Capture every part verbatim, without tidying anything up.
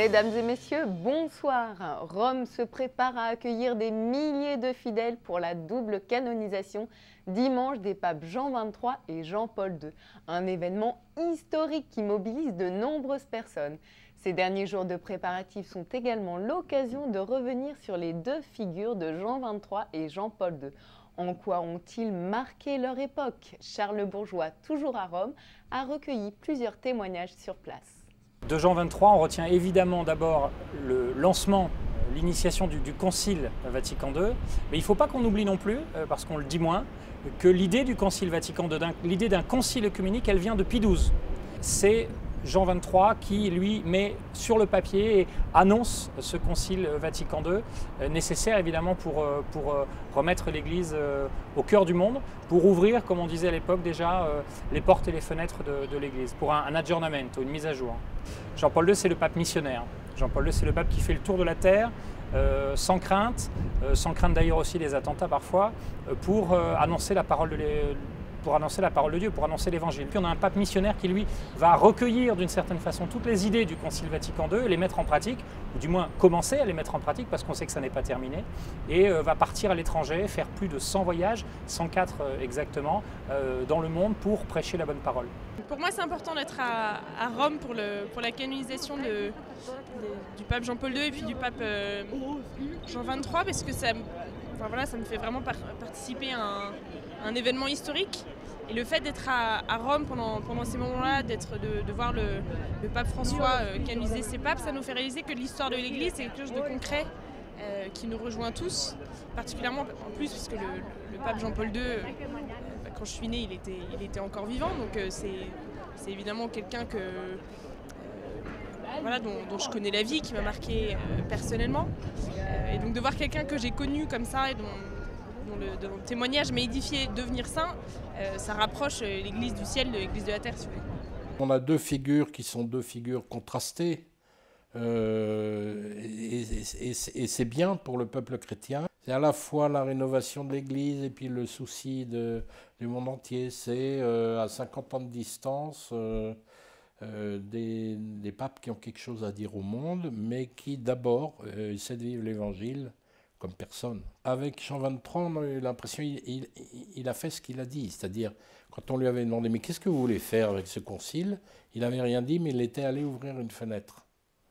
Mesdames et messieurs, bonsoir. Rome se prépare à accueillir des milliers de fidèles pour la double canonisation dimanche des papes Jean vingt-trois et Jean-Paul deux. Un événement historique qui mobilise de nombreuses personnes. Ces derniers jours de préparatifs sont également l'occasion de revenir sur les deux figures de Jean vingt-trois et Jean-Paul deux. En quoi ont-ils marqué leur époque? Charles Bourgeois, toujours à Rome, a recueilli plusieurs témoignages sur place. De Jean vingt-trois, on retient évidemment d'abord le lancement, l'initiation du, du Concile Vatican deux, mais il ne faut pas qu'on oublie non plus, parce qu'on le dit moins, que l'idée du Concile Vatican deux, l'idée d'un concile œcuménique, elle vient de Pie douze. C'est Jean vingt-trois qui, lui, met sur le papier et annonce ce Concile Vatican deux, nécessaire évidemment pour, pour remettre l'Église au cœur du monde, pour ouvrir, comme on disait à l'époque déjà, les portes et les fenêtres de, de l'Église, pour un, un aggiornamento, une mise à jour. Jean-Paul deux, c'est le pape missionnaire. Jean-Paul deux, c'est le pape qui fait le tour de la terre, euh, sans crainte, euh, sans crainte d'ailleurs aussi des attentats parfois, euh, pour euh, annoncer la parole de l'Église. pour annoncer la parole de Dieu, pour annoncer l'Évangile. Puis on a un pape missionnaire qui, lui, va recueillir d'une certaine façon toutes les idées du Concile Vatican deux, les mettre en pratique, ou du moins commencer à les mettre en pratique, parce qu'on sait que ça n'est pas terminé, et euh, va partir à l'étranger, faire plus de cent voyages, cent quatre euh, exactement, euh, dans le monde pour prêcher la bonne parole. Pour moi, c'est important d'être à, à Rome pour, le, pour la canonisation de, de, du pape Jean-Paul deux et puis du pape euh, Jean vingt-trois, parce que ça, enfin, voilà, ça me fait vraiment par, participer à un, un événement historique. Et le fait d'être à, à Rome pendant, pendant ces moments-là, d'être, de, de voir le, le pape François euh, canoniser ses papes, ça nous fait réaliser que l'histoire de l'Église, c'est quelque chose de concret euh, qui nous rejoint tous, particulièrement en plus parce que le, le pape Jean-Paul deux, euh, bah, quand je suis née, il était, il était encore vivant, donc euh, c'est, c'est évidemment quelqu'un que, euh, voilà, dont, dont je connais la vie, qui m'a marqué euh, personnellement. Euh, et donc de voir quelqu'un que j'ai connu comme ça et dont Dont le, dont le témoignage m'a édifié devenir saint, euh, ça rapproche l'Église du ciel de l'Église de la terre. Si vous voulez. On a deux figures qui sont deux figures contrastées, euh, et, et, et, et c'est bien pour le peuple chrétien. C'est à la fois la rénovation de l'Église et puis le souci de, du monde entier. C'est euh, à cinquante ans de distance euh, euh, des, des papes qui ont quelque chose à dire au monde, mais qui d'abord euh, essaient de vivre l'Évangile comme personne. Avec Jean vingt-trois, on a eu l'impression qu'il il, il a fait ce qu'il a dit, c'est-à-dire, quand on lui avait demandé « mais qu'est-ce que vous voulez faire avec ce concile ?» Il n'avait rien dit, mais il était allé ouvrir une fenêtre.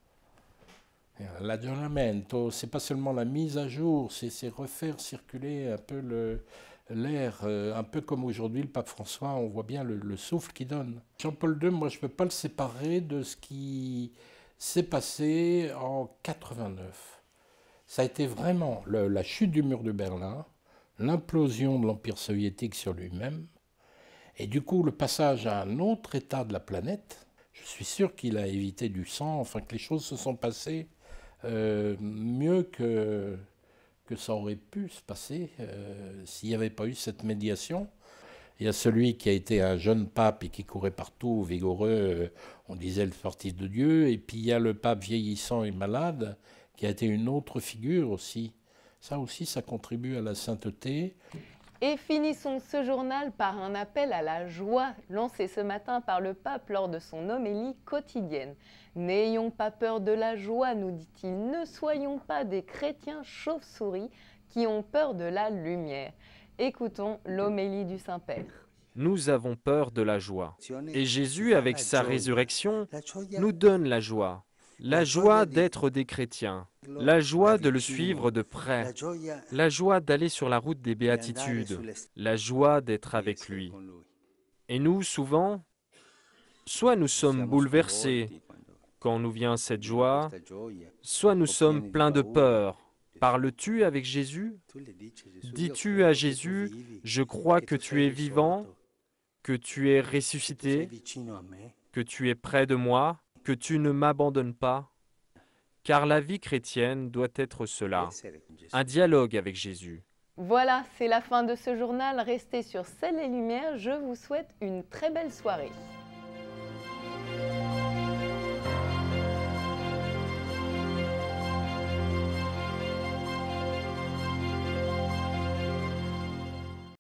L'aggiornamento, c'est pas seulement la mise à jour, c'est refaire circuler un peu l'air, euh, un peu comme aujourd'hui le pape François, on voit bien le, le souffle qu'il donne. Jean-Paul deux, moi je ne peux pas le séparer de ce qui s'est passé en quatre-vingt-neuf. Ça a été vraiment le, la chute du mur de Berlin, l'implosion de l'Empire soviétique sur lui-même, et du coup le passage à un autre état de la planète. Je suis sûr qu'il a évité du sang, enfin que les choses se sont passées euh, mieux que, que ça aurait pu se passer euh, s'il n'y avait pas eu cette médiation. Il y a celui qui a été un jeune pape et qui courait partout, vigoureux, euh, on disait le sportif de Dieu, et puis il y a le pape vieillissant et malade, qui a été une autre figure aussi. Ça aussi, ça contribue à la sainteté. Et finissons ce journal par un appel à la joie lancé ce matin par le pape lors de son homélie quotidienne. « N'ayons pas peur de la joie, nous dit-il, ne soyons pas des chrétiens chauves-souris qui ont peur de la lumière. » Écoutons l'homélie du Saint-Père. Nous avons peur de la joie. Et Jésus, avec sa résurrection, nous donne la joie. La joie d'être des chrétiens, la joie de le suivre de près, la joie d'aller sur la route des béatitudes, la joie d'être avec lui. Et nous, souvent, soit nous sommes bouleversés quand nous vient cette joie, soit nous sommes pleins de peur. Parles-tu avec Jésus? Dis-tu à Jésus, je crois que tu es vivant, que tu es ressuscité, que tu es près de moi, que tu ne m'abandonnes pas, car la vie chrétienne doit être cela, un dialogue avec Jésus. Voilà, c'est la fin de ce journal. Restez sur Sel et Lumière. Je vous souhaite une très belle soirée.